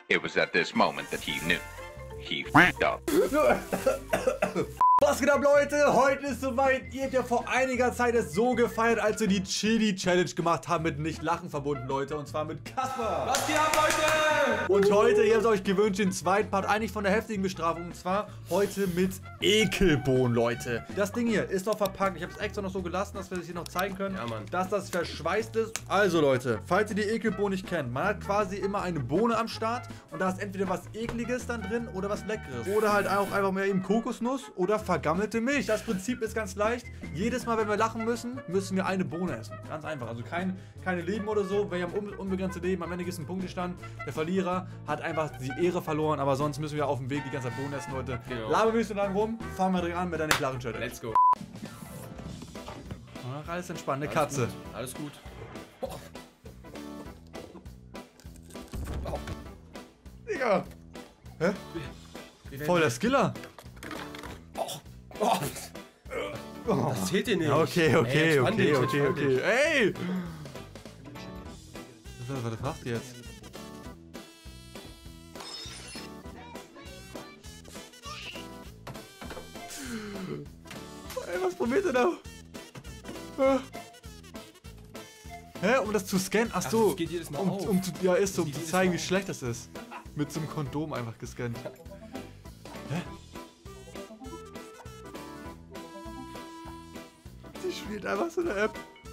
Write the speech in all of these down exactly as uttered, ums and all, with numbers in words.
It was at this moment that he knew. He f***ed up. Was geht ab, Leute? Heute ist soweit. Ihr habt ja vor einiger Zeit es so gefeiert, als wir die Chili Challenge gemacht haben mit Nicht-Lachen verbunden, Leute. Und zwar mit Kasper. Was geht ab, Leute? Und heute, ihr habt euch gewünscht, den zweiten Part eigentlich von der heftigen Bestrafung. Und zwar heute mit Ekelbohnen, Leute. Das Ding hier ist noch verpackt. Ich habe es extra noch so gelassen, dass wir das hier noch zeigen können. Ja, Mann. Dass das verschweißt ist. Also, Leute, falls ihr die Ekelbohnen nicht kennt, man hat quasi immer eine Bohne am Start. Und da ist entweder was Ekliges dann drin oder was Leckeres. Oder halt auch einfach mehr eben Kokosnuss oder vergammelte Milch. Das Prinzip ist ganz leicht. Jedes Mal, wenn wir lachen müssen, müssen wir eine Bohne essen. Ganz einfach. Also kein, keine Leben oder so. Wir haben un unbegrenzte Leben. Am Ende gibt es einen Punktestand. Der Verlierer hat einfach die Ehre verloren. Aber sonst müssen wir auf dem Weg die ganze Zeit Bohnen essen, Leute. Genau. Labern wir nicht so lange rum. Fangen wir direkt an mit der Nicht-Lachen-Challenge. Let's go. Ach, alles entspannt. Eine Alles Katze. Gut. Alles gut. Oh. Oh. Digga. Hä? Voll der Skiller. Oh. Oh. Das zählt dir nicht. Okay, okay, Ey, okay, dich, okay, entspann okay. dich. Ey! Was, was macht ihr jetzt? Ey, was probiert ihr da? Hä? Hä? Um das zu scannen? Ach so. das geht jedes Mal um, auf. um zu, ja, ist so, um geht zu jedes zeigen, Mal wie auf. schlecht das ist. Mit so einem Kondom einfach gescannt. Hä? Sie spielt einfach so eine App.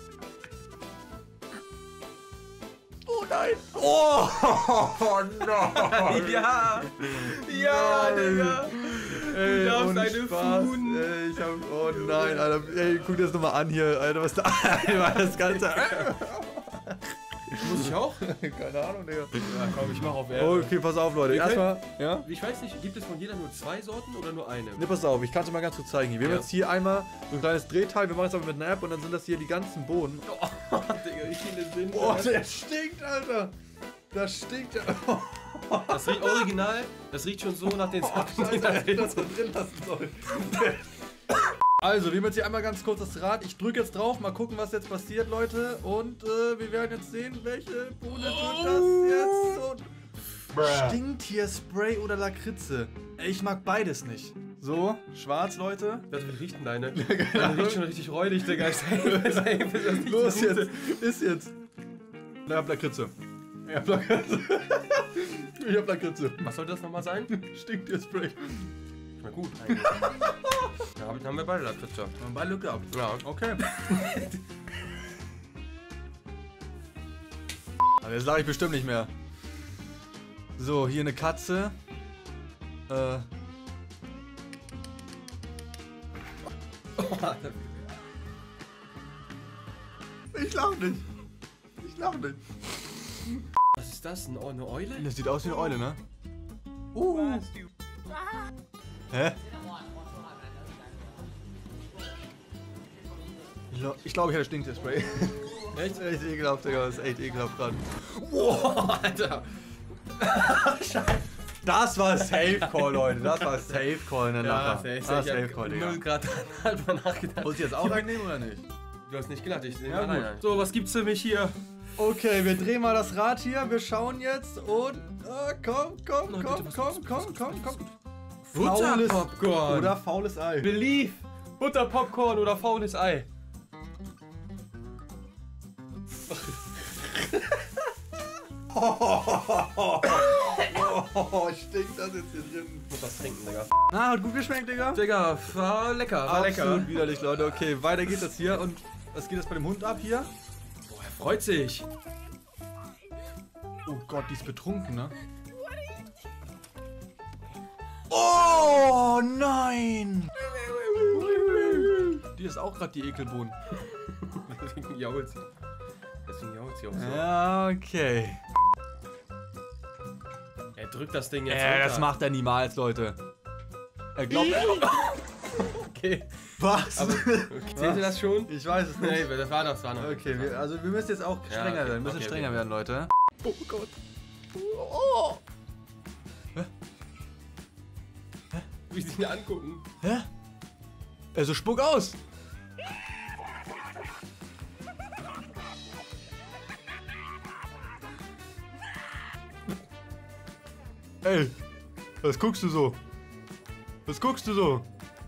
Oh nein! Oh, oh nein! Ja! Ja, Digga! Ey, Du darfst ohne eine Spaß, Fuhn. ey, ich hab, oh nein, Alter. Ey, guck dir das nochmal an hier, Alter. Was da. Das Ganze. Muss ich auch? Keine Ahnung, Digga. Ja, komm, ich mach auf Ehre. Okay, pass auf, Leute. Wir Erstmal. Ja? Ich weiß nicht, gibt es von jeder nur zwei Sorten oder nur eine? Ne, pass auf, ich kann es dir mal ganz kurz zeigen. Wir haben Ja. jetzt hier einmal so ein kleines Drehteil. Wir machen es aber mit einer App und dann sind das hier die ganzen Bohnen. Oh, Digga, wie viele sind Boah, das? der stinkt, Alter. Das stinkt. Das riecht original, das riecht schon so nach den Sachen, die da Scheiße, drin das sind. man drin lassen soll. Also, wir haben jetzt hier einmal ganz kurz das Rad. Ich drücke jetzt drauf, mal gucken, was jetzt passiert, Leute. Und äh, wir werden jetzt sehen, welche Bohne tut das jetzt. Und Stinktier-Spray oder Lakritze. Ey, ich mag beides nicht. So, schwarz, Leute. Das riecht denn deine? Deine riecht schon richtig räudig, Digga. Safe, safe ist das nicht Los so jetzt, gut. ist jetzt. Ich hab Lakritze. Ich hab Lakritze. Ich hab Lakritze. Was soll das nochmal sein? Stinktier-Spray. Na gut, eigentlich. Ja, hab- haben wir beide Lakritze. Wir haben beide Glück gehabt. Ja. Okay. Aber jetzt lache ich bestimmt nicht mehr. So, hier eine Katze. Äh. Ich lache nicht. Ich lache nicht. Was ist das? Eine eine Eule? Das sieht aus wie eine Eule, ne? Uh. Hä? Ich glaube, ich, glaub, ich hatte Stinktier-Spray. Echt? Echt ekelhaft, Digga. Das ist echt ekelhaft gerade. Boah, Alter. Das war Safe Call, Leute. Das war Safe Call, ne? Ja, safe, safe, ah, safe Call, Digga. null Grad halb mal nachgedacht. Muss ich jetzt auch reinnehmen oder nicht? Du hast nicht gelacht, ich Ja, nein, gut. nein. So, was gibt's für mich hier? Okay, wir drehen mal das Rad hier. Wir schauen jetzt und. Oh, komm, komm, Nein, komm, bitte, was komm, gibt's, komm, was gibt's, komm, was komm. gibt's? Faules Butterpopcorn. Oder faules Ei. Belief. Butterpopcorn oder faules Ei. Oh, stinkt das jetzt hier drin. Ich muss was trinken, Digga. Na, hat gut geschmeckt, Digga. Digga, war lecker, war Absolut lecker. widerlich, Leute. Okay, weiter geht das hier. Und was geht das bei dem Hund ab hier? Boah, er freut sich. Oh Gott, die ist betrunken, ne? Oh nein! Die ist auch gerade die Ekelbohnen. Deswegen jault sie. Deswegen jault sie auch so. Ja, okay. Er drückt das Ding jetzt Äh, runter. das macht er niemals, Leute. Er glaubt. Okay. Was? Aber okay, zählte das schon? Ich weiß es nicht. Nee, das war das, war noch. Okay, wir, also wir müssen jetzt auch Ja, strenger okay, werden. Wir müssen okay, strenger okay. werden, Leute. Oh Gott. Oh. Wie sie ihn angucken. Hä? Also spuck aus. Ey, was guckst du so? Was guckst du so?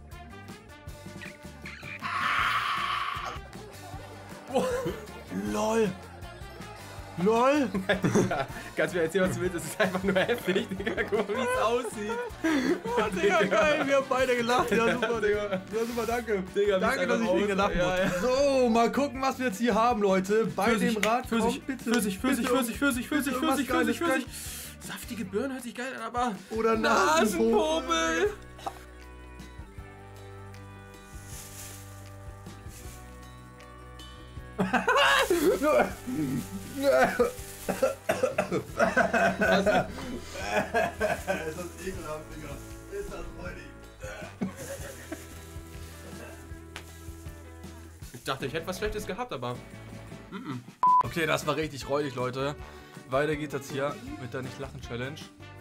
LOL. LOL. Ja, kannst du mir erzählen, was du willst? Es ist einfach nur heftig, Digga. Guck mal, wie es aussieht. Oh, Digga, geil, wir haben beide gelacht. Ja, super, Digga. Ja, super, danke. Digga, danke, dass ich wegen gelacht ja, ja. So, mal gucken, was wir jetzt hier haben, Leute. Bei Pfirsich, dem Rad. Pfirsich, bitte, Pfirsich, Pfirsich, bitte, Pfirsich, Pfirsich, Pfirsich, irgendwas Pfirsich, Pfirsich, Geiles, Pfirsich. Saftige Birnen hört sich geil an, aber... Oder Nasenpopel. Ist das ekelhaft, Digga. Ist das freudig. Ich dachte, ich hätte was Schlechtes gehabt, aber... Okay, das war richtig räudig, Leute. Weiter geht's jetzt hier mit der Nicht-Lachen-Challenge.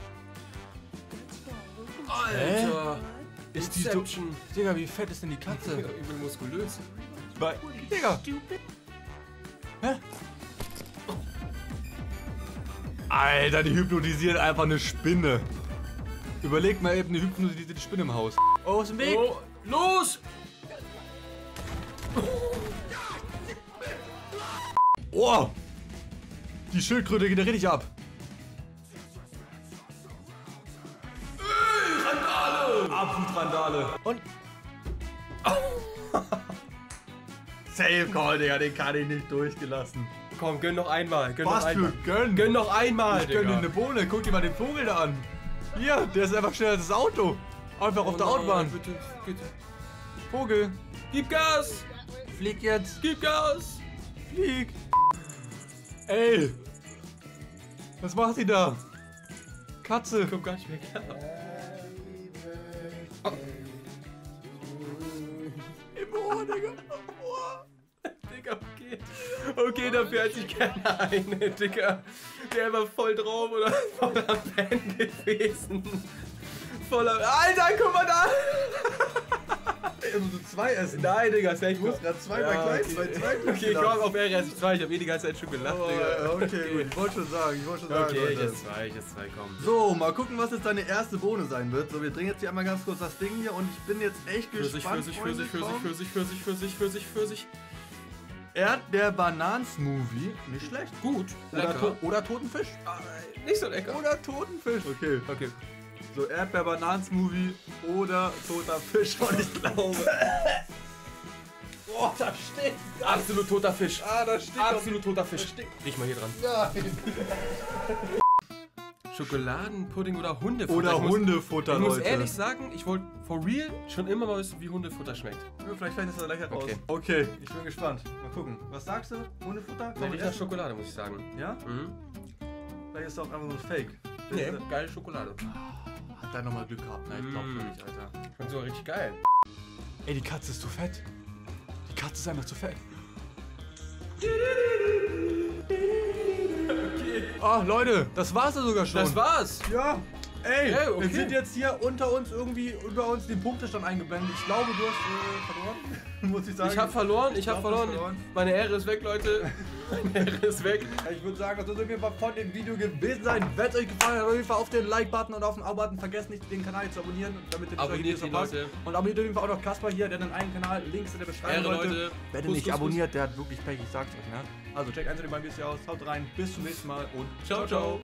Alter. Ist die so... Inception. Digga, wie fett ist denn die Katze? Digga, übel muskulös. Bei... Digga. Hä? Alter, die hypnotisieren einfach eine Spinne. Überleg mal eben, eine hypnotisierte Spinne im Haus. Oh, aus dem Weg. Oh, los! Oh! Die Schildkröte geht da richtig ab. Randale! Absolut Randale. Und... Safe Call, Digga, den kann ich nicht durchgelassen. Komm, gönn noch einmal. Gönn Was noch einmal. für gönn? Gönn noch einmal, Ich gönn dir Digga. eine Bohne, guck dir mal den Vogel da an. Hier, der ist einfach schneller als das Auto. Einfach auf Oh der nein, Autobahn. Bitte, bitte. Vogel, Gib Gas! flieg jetzt. Gib Gas! Flieg. Ey. Was macht die da? Katze. Komm gar nicht mehr klar. Oh. Im Ohr, Digga. Im Ohr. Digga, okay. Okay, dafür hätte ich gerne eine, Digga. Der war voll drauf oder voll am Pen gewesen. Voll am... Alter, guck mal da! Ey, musst du zwei essen. Nein, Digga, das wäre ich muss grad zwei bei klein, zwei, zwei Okay, komm, auf R S zwei. Ich hab eh die ganze Zeit schon gelacht, Oh, Digga. okay, gut. Ich wollte schon sagen, ich wollte schon sagen. Okay, ich Leute. esse zwei, ich esse zwei, komm. So, mal gucken, was jetzt deine erste Bohne sein wird. So, wir drehen jetzt hier einmal ganz kurz das Ding hier und ich bin jetzt echt Pfirsich, gespannt. Pfirsich, Pfirsich, Freunde, Pfirsich, komm. Pfirsich, Pfirsich, Pfirsich, Pfirsich, Pfirsich. Erdbeer-Bananen-Smoothie. Nicht schlecht. Gut, Oder, lecker. to oder toten Fisch. Ah, nicht so lecker. Oder toten Fisch. Okay. Okay. So, Erdbeer-Bananen-Smoothie oder toter Fisch. Und ich glaube. Boah, da steht. Absolut toter Fisch. Ah, da steht. Absolut toter Fisch. Da steht- Riech mal hier dran. Nein. Schokoladenpudding oder Hundefutter? Oder Ich muss- Hundefutter, Ich muss Leute. ehrlich sagen, ich wollte for real schon immer mal wissen, wie Hundefutter schmeckt. Ja, vielleicht fällt es da gleich raus. Okay. Okay, ich bin gespannt. Mal gucken. Was sagst du? Hundefutter? Mir riecht nach Schokolade, muss ich sagen. Ja? Mhm. Vielleicht ist es auch einfach so Fake. Nee, geile Schokolade. Hat da nochmal Glück gehabt, ne? Ich glaub Mm. wirklich, Alter. Schmeckt sogar richtig geil. Ey, die Katze ist zu fett. Die Katze ist einfach zu fett. Okay. Ah, Leute, das war's ja sogar schon. Das war's. Ja. Ey, Ey, okay. wir sind jetzt hier unter uns irgendwie über uns den Punktestand eingeblendet. Ich glaube, du hast äh, verloren, muss ich sagen. Ich hab verloren, ich, Ich hab glaub, du hast verloren. verloren. Meine Ehre ist weg, Leute. Meine Ehre ist weg. Ich würde sagen, das soll auf jeden Fall von dem Video gewesen sein. Wenn es euch gefallen hat, auf jeden Fall auf den Like-Button und auf den Abo-Button. Vergesst nicht, den Kanal zu abonnieren, damit ihr Abonniert Videos die verpasst. Leute. Und abonniert auf jeden Fall auch noch Kasper hier, der hat einen eigenen Kanal. Links in der Beschreibung, Ehre, Leute. Leute. Wer den Kuss, nicht Kuss, abonniert, der hat wirklich Pech, ich sag's euch, ne? Also checkt eins von den beiden Videos hier aus. Haut rein, bis zum nächsten Mal und Ciao, ciao.